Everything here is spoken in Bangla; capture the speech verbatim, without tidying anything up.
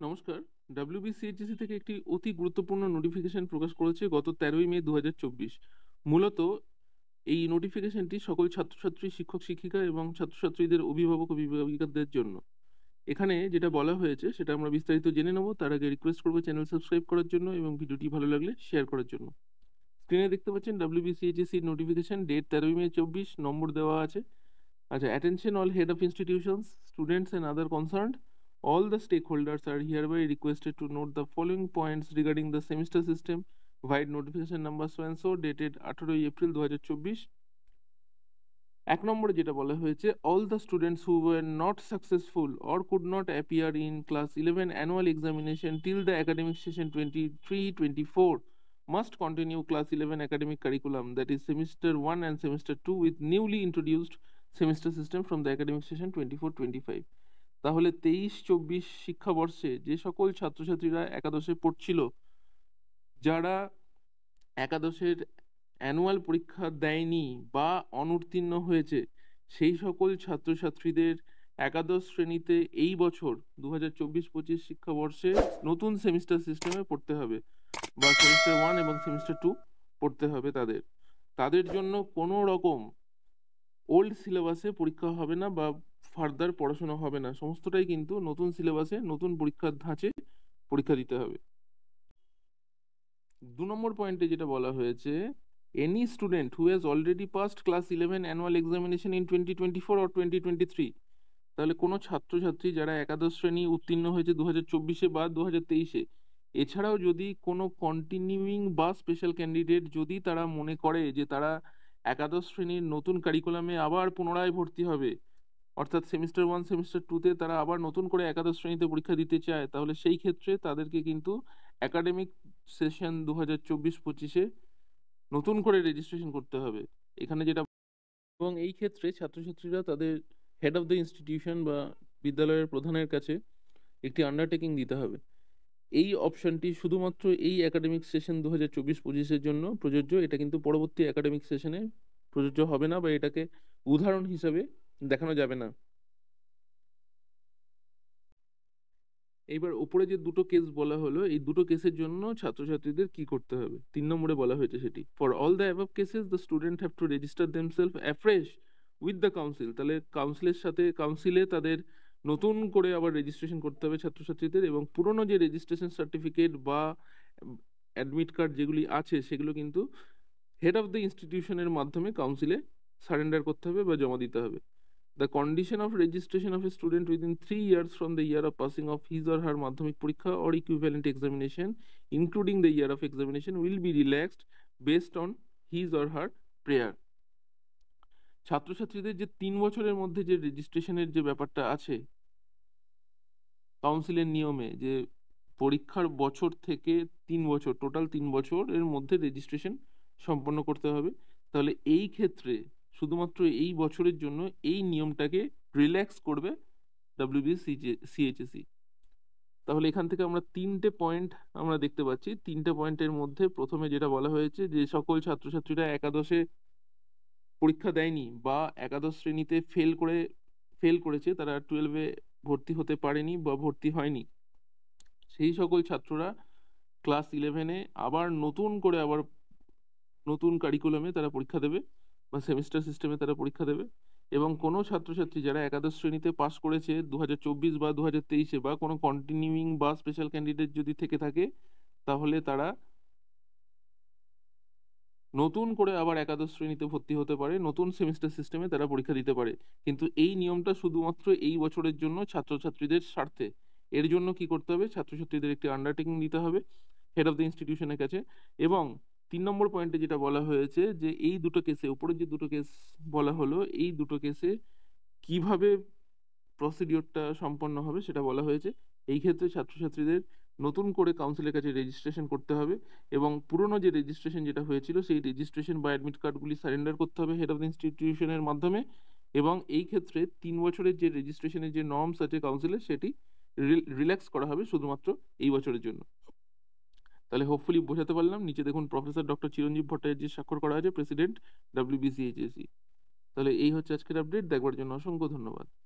নমস্কার। ডব্লিউবিসিএইচএসসি থেকে একটি অতি গুরুত্বপূর্ণ নোটিফিকেশন প্রকাশ করেছে গত তেরোই মে দু হাজার চব্বিশ। মূলত এই নোটিফিকেশনটি সকল ছাত্রছাত্রী, শিক্ষক শিক্ষিকা এবং ছাত্রছাত্রীদের অভিভাবক অভিভাবিকাদের জন্য। এখানে যেটা বলা হয়েছে সেটা আমরা বিস্তারিত জেনে নেব। তার আগে রিকোয়েস্ট করবো চ্যানেল সাবস্ক্রাইব করার জন্য এবং ভিডিওটি ভালো লাগলে শেয়ার করার জন্য। স্ক্রিনে দেখতে পাচ্ছেন ডব্লিউবিসিএইচএসসি নোটিফিকেশন, ডেট তেরোই মে চব্বিশ, নম্বর দেওয়া আছে। আচ্ছা, attention all head of institutions, students and other concerned. All the stakeholders are hereby requested to note the following points regarding the semester system via notification number so and so dated আঠারোই এপ্রিল দু হাজার চব্বিশ। এক নম্বরে যেটা বলা হয়েছে, all the students who were not successful or could not appear in class eleven annual examination till the academic session twenty-three twenty-four must continue class eleven academic curriculum, that is semester one and semester two, with newly introduced semester system from the academic session twenty-four twenty-five। তাহলে তেইশ চব্বিশ শিক্ষাবর্ষে যে সকল ছাত্রছাত্রীরা একাদশে পড়ছিল, যারা একাদশের অ্যানুয়াল পরীক্ষা দেয়নি বা অনুত্তীর্ণ হয়েছে, সেই সকল ছাত্রছাত্রীদের একাদশ শ্রেণীতে এই বছর দু হাজার চব্বিশ পঁচিশ শিক্ষাবর্ষে নতুন সেমিস্টার সিস্টেমে পড়তে হবে বা সেমিস্টার ওয়ান এবং সেমিস্টার টু পড়তে হবে। তাদের তাদের জন্য কোনো রকম ওল্ড সিলেবাসে পরীক্ষা হবে না বা ফার্দার পড়াশোনা হবে না, সমস্তটাই কিন্তু নতুন সিলেবাসে নতুন পরীক্ষার ধাঁচে পরীক্ষা দিতে হবে। দু নম্বর পয়েন্টে যেটা বলা হয়েছে, any student who has already passed class eleven annual examination in twenty twenty four or twenty twenty three, তাহলে কোনো ছাত্রছাত্রী যারা একাদশ শ্রেণী উত্তীর্ণ হয়েছে দু হাজার চব্বিশে বা দু হাজার তেইশে, এছাড়াও যদি কোনো কন্টিনিউইং বা স্পেশাল ক্যান্ডিডেট যদি তারা মনে করে যে তারা একাদশ শ্রেণীর নতুন কারিকুলামে আবার পুনরায় ভর্তি হবে, অর্থাৎ সেমিস্টার ওয়ান সেমিস্টার টুতে তারা আবার নতুন করে একাদশ শ্রেণীতে পরীক্ষা দিতে চায়, তাহলে সেই ক্ষেত্রে তাদেরকে কিন্তু একাডেমিক সেশন দু হাজার চব্বিশ পঁচিশে নতুন করে রেজিস্ট্রেশন করতে হবে এখানে যেটা। এবং এই ক্ষেত্রে ছাত্রছাত্রীরা তাদের হেড অফ দ্য ইনস্টিটিউশন বা বিদ্যালয়ের প্রধানের কাছে একটি আন্ডারটেকিং দিতে হবে। এই অপশনটি শুধুমাত্র এই একাডেমিক সেশন দু হাজার চব্বিশ পঁচিশের জন্য প্রযোজ্য। এটা কিন্তু পরবর্তী একাডেমিক সেশনে প্রযোজ্য হবে না বা এটাকে উদাহরণ হিসাবে দেখানো যাবে না। এইবার ওপরে যে দুটো কেস বলা হলো, এই দুটো কেসের জন্য ছাত্রছাত্রীদের কি করতে হবে তিন নম্বরে বলা হয়েছে সেটি। For all the above cases the student have to register themselves afresh with the council, তাহলে কাউন্সিলের সাথে কাউন্সিলে তাদের নতুন করে আবার রেজিস্ট্রেশন করতে হবে ছাত্রছাত্রীদের, এবং পুরনো যে রেজিস্ট্রেশন সার্টিফিকেট বা অ্যাডমিট কার্ড যেগুলি আছে সেগুলো কিন্তু হেড অফ দ্য ইনস্টিটিউশনের মাধ্যমে কাউন্সিলে সারেন্ডার করতে হবে বা জমা দিতে হবে। The condition of registration of a student within three years from the year of passing of his or her madhyamik porikha or equivalent examination, including the year of examination, will be relaxed based on his or her prayer. ছাত্রছাত্রীদের যে তিন বছরের মধ্যে যে রেজিস্ট্রেশনের যে ব্যাপারটা আছে কাউন্সিলের নিয়মে, যে পরীক্ষার বছর থেকে তিন বছর টোটাল তিন বছর এর মধ্যে রেজিস্ট্রেশন সম্পন্ন করতে হবে, তাহলে এই ক্ষেত্রে শুধুমাত্র এই বছরের জন্য এই নিয়মটাকে রিল্যাক্স করবে ডব্লিউবিসিএইচএসসি। তাহলে এখান থেকে আমরা তিনটে পয়েন্ট আমরা দেখতে পাচ্ছি। তিনটে পয়েন্টের মধ্যে প্রথমে যেটা বলা হয়েছে, যে সকল ছাত্রছাত্রীরা একাদশে পরীক্ষা দেয়নি বা একাদশ শ্রেণীতে ফেল করে ফেল করেছে, তারা টুয়েলভে ভর্তি হতে পারেনি বা ভর্তি হয়নি, সেই সকল ছাত্ররা ক্লাস ইলেভেনে আবার নতুন করে আবার নতুন কারিকুলামে তারা পরীক্ষা দেবে বা সেমিস্টার সিস্টেমে তারা পরীক্ষা দেবে। এবং কোনো ছাত্রছাত্রী যারা একাদশ শ্রেণীতে পাস করেছে দু হাজার চব্বিশ বা দু হাজার তেইশে বা কোনো কন্টিনিউইং বা স্পেশাল ক্যান্ডিডেট যদি থেকে থাকে, তাহলে তারা নতুন করে আবার একাদশ শ্রেণীতে ভর্তি হতে পারে, নতুন সেমিস্টার সিস্টেমে তারা পরীক্ষা দিতে পারে। কিন্তু এই নিয়মটা শুধুমাত্র এই বছরের জন্য ছাত্রছাত্রীদের স্বার্থে। এর জন্য কি করতে হবে, ছাত্রছাত্রীদের একটি আন্ডারটেকিং দিতে হবে হেড অফ দ্য ইনস্টিটিউশনের কাছে। এবং তিন নম্বর পয়েন্টে যেটা বলা হয়েছে, যে এই দুটো কেসে, উপরে যে দুটো কেস বলা হলো, এই দুটো কেসে কিভাবে প্রসিডিওরটা সম্পন্ন হবে সেটা বলা হয়েছে। এই ক্ষেত্রে ছাত্রছাত্রীদের নতুন করে কাউন্সিলের কাছে রেজিস্ট্রেশন করতে হবে এবং পুরনো যে রেজিস্ট্রেশন যেটা হয়েছিল সেই রেজিস্ট্রেশন বা অ্যাডমিট কার্ডগুলি সারেন্ডার করতে হবে হেড অফ দ্য ইনস্টিটিউশনের মাধ্যমে। এবং এই ক্ষেত্রে তিন বছরের যে রেজিস্ট্রেশনের যে নর্মস আছে কাউন্সিলের, সেটি রিল্যাক্স করা হবে শুধুমাত্র এই বছরের জন্য। তাহলে হোপফুলি বোঝাতে পারলাম। নিচে দেখুন প্রফেসর ডক্টর চিরঞ্জীব ভট্টাচার্যের স্বাক্ষর করা আছে, প্রেসিডেন্ট ডব্লিউবিসিএইচএসসি। তাহলে এই হচ্ছে আজকের আপডেট। দেখবার জন্য অসংখ্য ধন্যবাদ।